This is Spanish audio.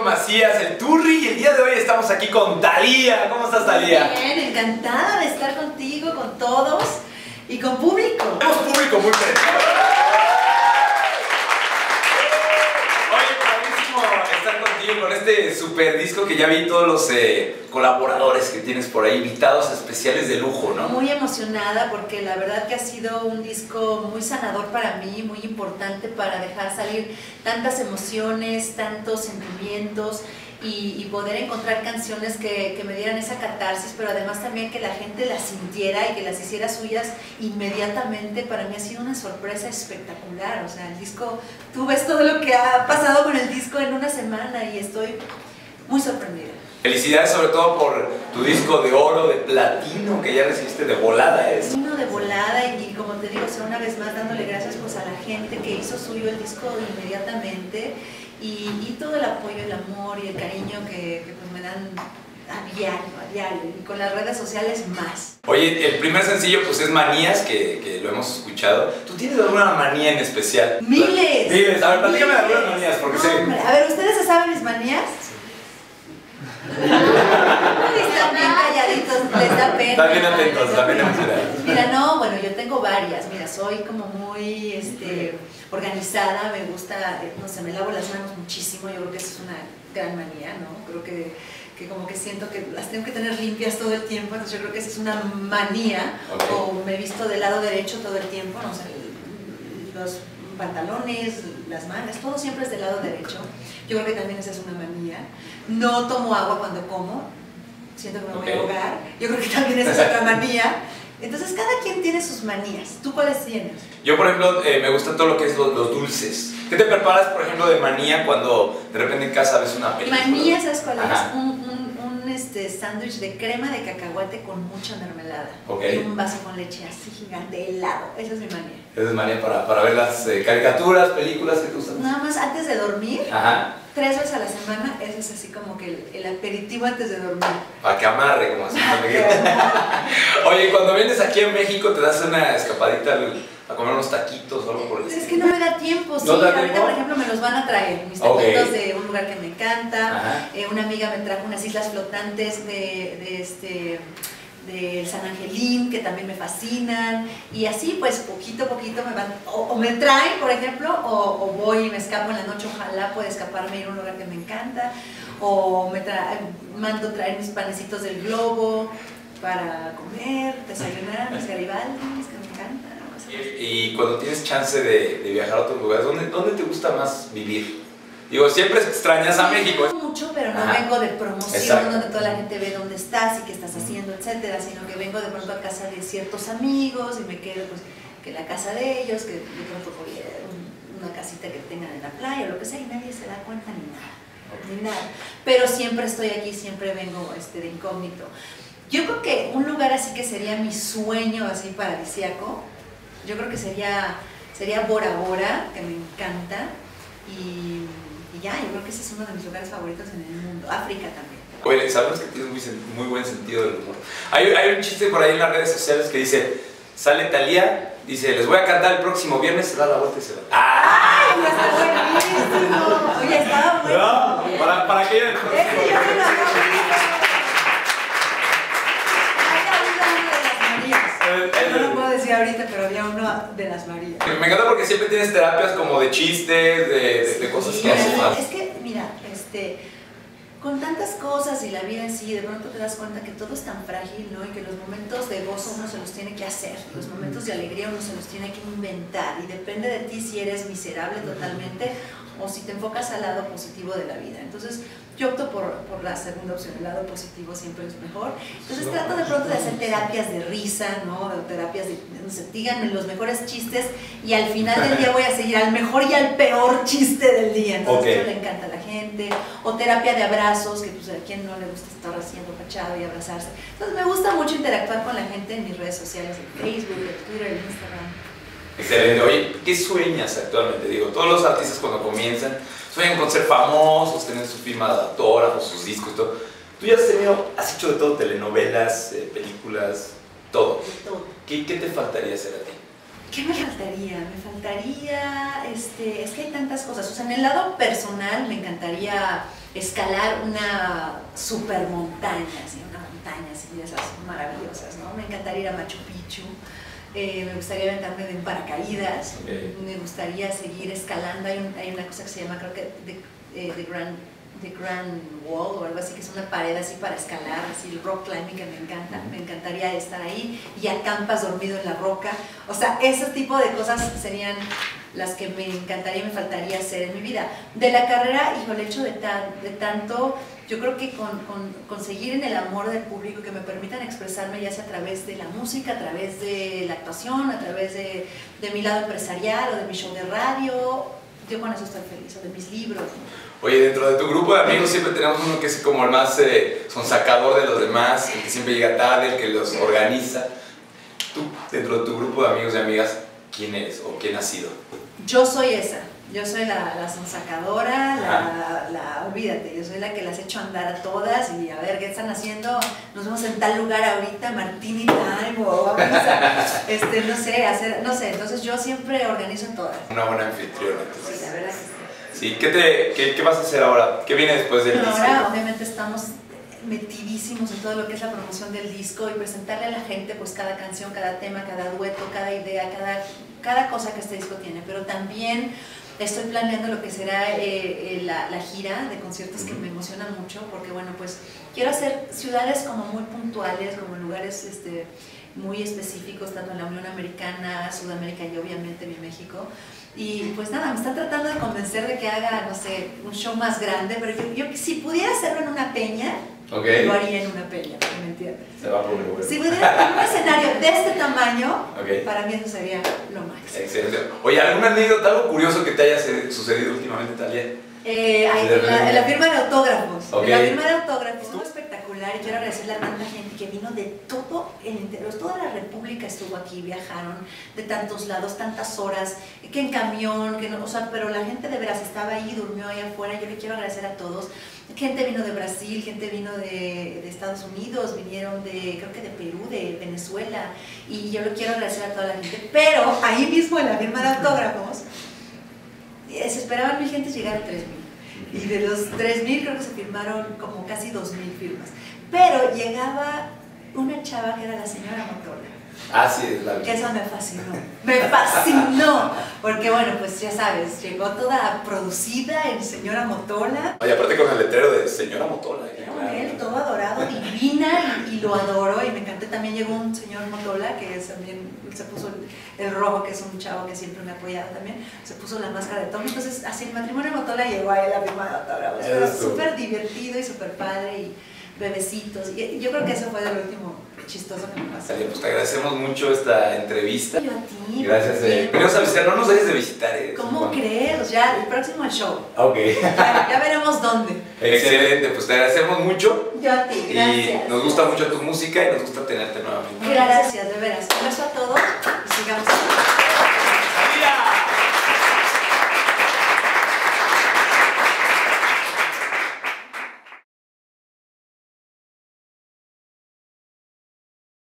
Macías, el Turri, y el día de hoy estamos aquí con Thalía. ¿Cómo estás, Thalía? Bien, encantada de estar contigo, con todos y con público. Tenemos público muy presente. Oye, padrísimo estar contigo con este super disco que ya vi todos los colaboradores que tienes por ahí, invitados especiales de lujo, ¿no? Muy emocionada porque la verdad que ha sido un disco muy sanador para mí, muy importante para dejar salir tantas emociones, tantos sentimientos y poder encontrar canciones que me dieran esa catarsis, pero además también que la gente las sintiera y que las hiciera suyas inmediatamente. Para mí ha sido una sorpresa espectacular. O sea, el disco, tú ves todo lo que ha pasado con el disco en una semana y estoy muy sorprendida. Felicidades sobre todo por tu disco de oro, de platino, que ya recibiste de volada eso. Vino de volada y como te digo, o sea, una vez más dándole gracias pues a la gente que hizo suyo el disco inmediatamente y todo el apoyo, el amor y el cariño que pues me dan a diario y con las redes sociales más. Oye, el primer sencillo pues es Manías, que lo hemos escuchado. ¿Tú tienes alguna manía en especial? ¡Miles! Miles, a ver, platícame de algunas manías, porque sé... Hombre, a ver, ¿ustedes se saben mis manías? Están bien calladitos, les da pena. Están bien atentos, también emocionados. Mira, no, bueno, yo tengo varias. Mira, soy como muy organizada, me gusta, no sé, me lavo las manos muchísimo. Yo creo que eso es una gran manía, ¿no? Creo que como que siento que las tengo que tener limpias todo el tiempo, entonces yo creo que esa es una manía. Okay. O me visto del lado derecho todo el tiempo, no sé, los pantalones, las mangas, todo siempre es del lado derecho. Yo creo que también esa es una manía. No tomo agua cuando como, siento que me voy a ahogar. Yo creo que también esa es otra manía. Entonces cada quien tiene sus manías. ¿Tú cuáles tienes? Yo, por ejemplo, me gusta todo lo que es los dulces. ¿Qué te preparas, por ejemplo, de manía cuando de repente en casa ves una película? Manía, ¿sabes cuál Ajá. es? Un sándwich de crema de cacahuate con mucha mermelada. Okay. Y un vaso con leche así gigante, helado. Esa es mi manía. Esa es manía para ver las caricaturas, películas que te gustan. Nada más antes de dormir. Ajá. 3 veces a la semana, ese es así como que el aperitivo antes de dormir. Para que amarre, como así. Oye, cuando vienes aquí a México, ¿te das una escapadita a comer unos taquitos o algo por el estilo? Es que no me da tiempo, sí. ¿No da Ahorita, tiempo? por ejemplo, me los van a traer. Mis taquitos de un lugar que me encanta. Una amiga me trajo unas islas flotantes de San Angelín, que también me fascinan, y así pues poquito a poquito me van, o me traen, por ejemplo, o voy y me escapo en la noche, ojalá pueda escaparme y ir a un lugar que me encanta, o mando traer mis panecitos del Globo para comer, desayunar, mis garibaldis, que me encantan. Y cuando tienes chance de viajar a otros lugares, ¿dónde te gusta más vivir? Digo, siempre extrañas a México. Mucho, pero no vengo de promoción. Exacto. Donde toda la gente ve dónde estás y qué estás haciendo, etcétera, sino que vengo de pronto a casa de ciertos amigos y me quedo pues que la casa de ellos, que de pronto voy a una casita que tengan en la playa o lo que sea y nadie se da cuenta ni nada. Pero siempre estoy aquí, siempre vengo de incógnito. Yo creo que un lugar así que sería mi sueño así paradisíaco, yo creo que sería Bora Bora, que me encanta, y ya, yo creo que ese es uno de mis lugares favoritos en el mundo. África también. Oye, sabemos que tienes muy buen sentido del humor. Hay un chiste por ahí en las redes sociales que dice, sale Thalía, dice, les voy a cantar el próximo viernes, se da la vuelta y se va. ¡Ay! Está buenísimo. Oye, estaba bueno. No, ¿para qué? No lo puedo decir ahorita, pero había uno de las Marías. Me encanta porque siempre tienes terapias como de chistes, de cosas que hacen más. Es que, mira, con tantas cosas y la vida en sí, de pronto te das cuenta que todo es tan frágil, ¿no? Y que los momentos de gozo uno se los tiene que hacer, los momentos de alegría uno se los tiene que inventar, y depende de ti si eres miserable totalmente o si te enfocas al lado positivo de la vida. Entonces, yo opto por la segunda opción, el lado positivo siempre es mejor. Entonces trato de pronto de hacer terapias de risa, ¿no? Terapias de, no sé, díganme los mejores chistes y al final del día voy a seguir al mejor y al peor chiste del día. Entonces eso le encanta a la gente. O terapia de abrazos, que pues a quien no le gusta estar haciendo pachado y abrazarse. Entonces me gusta mucho interactuar con la gente en mis redes sociales, en Facebook, en Twitter, en Instagram. Excelente. Oye, ¿qué sueñas actualmente? Digo, todos los artistas cuando comienzan sueñan con ser famosos, tener su firma de autógrafos, sus discos y todo. Tú ya has hecho de todo, telenovelas, películas, todo. De todo. ¿Qué te faltaría hacer a ti? ¿Qué me faltaría? Me faltaría, es que hay tantas cosas. O sea, en el lado personal me encantaría escalar una super montaña, así, una montaña así de esas maravillosas, ¿no? Me encantaría ir a Machu Picchu. Me gustaría aventarme de paracaídas, me gustaría seguir escalando. Hay una cosa que se llama, creo que The Grand Wall o algo así, que es una pared así para escalar, así el rock climbing, que me encanta. Me encantaría estar ahí y acampas dormido en la roca. O sea, ese tipo de cosas serían las que me encantaría y me faltaría hacer en mi vida. De la carrera, híjole, el hecho de tanto, yo creo que conseguir en el amor del público que me permitan expresarme, ya sea a través de la música, a través de la actuación, a través de mi lado empresarial o de mi show de radio, yo con eso estoy feliz, o de mis libros, ¿no? Oye, dentro de tu grupo de amigos siempre tenemos uno que es como el más sonsacador de los demás, el que siempre llega tarde, el que los organiza. Tú, dentro de tu grupo de amigos y amigas, ¿quién eres o quién has sido? Yo soy esa. Yo soy la sonsacadora, olvídate, yo soy la que las echo a andar a todas y a ver qué están haciendo, nos vemos en tal lugar ahorita, Martini Time, o vamos a, no sé, entonces yo siempre organizo todas. Una buena anfitriona, entonces. Sí, la verdad que sí. Sí, ¿qué vas a hacer ahora? ¿Qué viene después del disco? Ahora obviamente estamos metidísimos en todo lo que es la promoción del disco y presentarle a la gente pues cada canción, cada tema, cada dueto, cada idea, cada cosa que este disco tiene, pero también estoy planeando lo que será la gira de conciertos, que me emociona mucho, porque bueno, pues quiero hacer ciudades como muy puntuales, como lugares muy específicos, tanto en la Unión Americana, Sudamérica y obviamente mi México. Y pues nada, me están tratando de convencer de que haga, no sé, un show más grande, pero yo si pudiera hacerlo en una peña, lo haría en una peña, ¿me entiendes? Se va por el huevo. Si pudiera en un escenario de este tamaño, para mí eso sería lo máximo. Excelente. Oye, ¿alguna anécdota, algo curioso que te haya sucedido últimamente, Talia? En la firma de autógrafos. En la firma de autógrafos estuvo espectacular y quiero agradecerle a tanta gente que vino de todo el interior. Toda la república estuvo aquí, viajaron de tantos lados, tantas horas, que en camión, que no, o sea, pero la gente de veras estaba ahí, durmió ahí afuera. Yo le quiero agradecer a todos. Gente vino de Brasil, gente vino de Estados Unidos, vinieron creo que de Perú, de Venezuela, y yo le quiero agradecer a toda la gente. Pero ahí mismo en la firma de autógrafos, se esperaban 1,000 gentes, llegaron 3,000. Y de los 3,000 creo que se firmaron como casi 2,000 firmas. Pero llegaba una chava que era la señora Motola. Ah, sí, es la que eso me fascinó. Me fascinó. Porque bueno, pues ya sabes, llegó toda producida en señora Motola. Oye, aparte con el letrero de señora Motola. Él todo adorado, divina, y lo adoro, y me encanté. También llegó un señor Motola que también se puso el rojo, que es un chavo que siempre me ha apoyado también, se puso la máscara de Tommy. Entonces así el matrimonio Motola llegó a él a firma de autógrafos, pero súper divertido y súper padre, y bebecitos, y yo creo que eso fue de lo último chistoso que me pasó. Pues te agradecemos mucho esta entrevista. Yo a ti. Gracias. Venimos a visitar, no nos dejes de visitar. ¿Cómo crees? Ya, el próximo show. Ok. Ya veremos dónde. Excelente, pues te agradecemos mucho. Yo a ti, gracias. Y nos gusta mucho tu música y nos gusta tenerte nuevamente. Gracias, de veras.